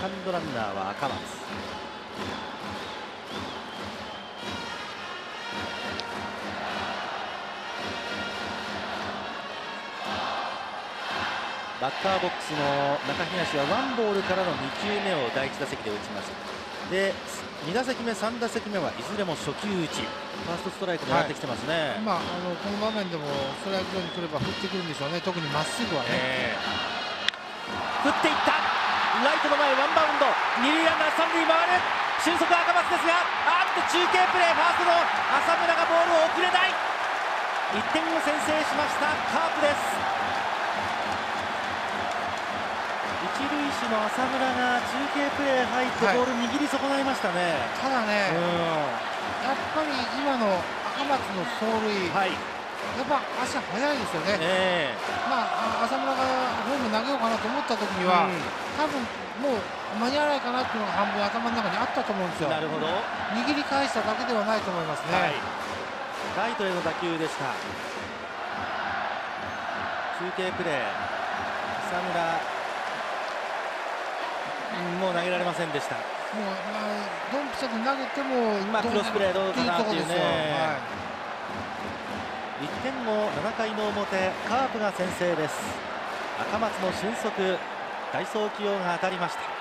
カンドランナーは赤松。バッターボックスの中東はワンボールからの2球目を第1打席で打ちます。で2打席目、3打席目はいずれも初球打ち、ファーストストライク狙ってきてますね。 今この場面でもストライクゾーンに来れば振ってくるんでしょうね。特にまっすぐはね、 振っていった、ライトの前ワンバウンド、二塁ランナー三塁回る、俊足赤松ですが、中継プレー、ファーストの浅村がボールを送れない。1点を先制しましたカープです。一塁手の浅村が中継プレー入ってボール握り損ないましたね。 ただね、やっぱり今の赤松の走塁、やっぱ足速いですよね。浅村がホーム投げようかなと思った時には、多分もう間に合わないかなっていうのが半分頭の中にあったと思うんですよ。 なるほど。 握り返しただけではないと思いますね。 ライトへの打球でした。中継プレー、浅村もう投げられませんでした。もうドンピシャで投げてもクロスプレーどうかなっていうね。1点を7回の表、カープが先制です。赤松の俊足、代走起用が当たりました。